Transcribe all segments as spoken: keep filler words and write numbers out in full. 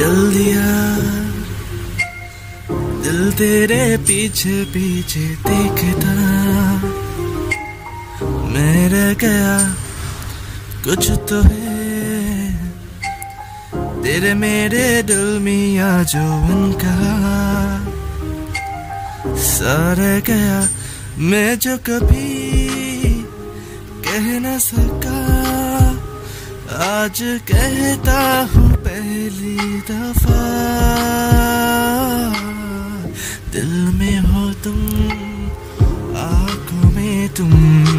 चल दिया दिल तेरे पीछे पीछे देखता, मैं रह गया कुछ तो है तेरे मेरे दिल मियाँ जो उनका सारा गया, मैं जो कभी कह न सका आज कहता हूँ पहली दफा। दिल में हो तुम, आँखों में तुम,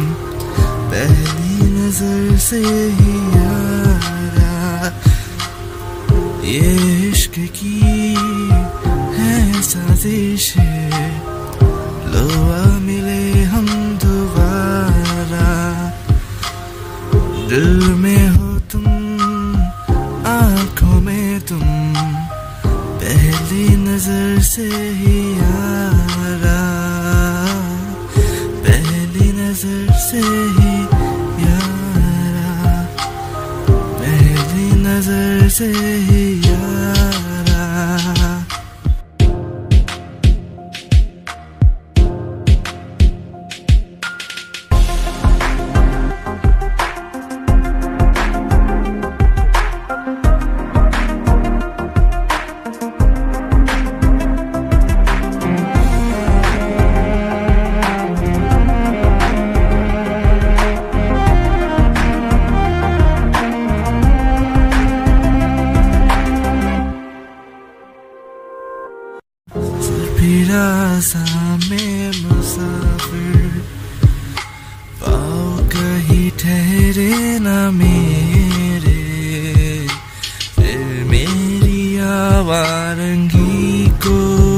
पहली नजर से ही यारा, ये इश्क की है साजिश, लो आ मिले हम दोबारा। दिल में हो तुम, आँखों में तुम, पहली नजर से ही यारा, पहली नजर से ही यारा, पहली नजर से ही यारा। फिरासा में मुसाफिर, पाँव कहीं ठहरे न मेरे, फिर मेरी आवारंगी को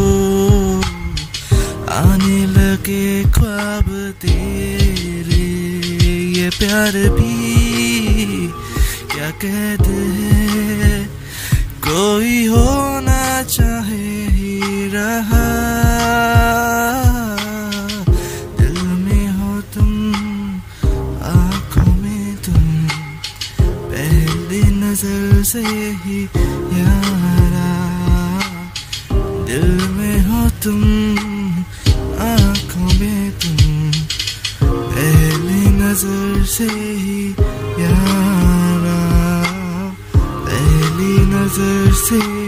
आने लगे ख्वाब तेरे। ये प्यार भी क्या कहते हैं, कोई होना चाहे ही रहा। दिल में हो तुम, आँखों में तुम, पहली नजर से ही यारा। दिल में हो तुम, आँखों में तुम, पहली नजर से ही यारा, पहली नजर से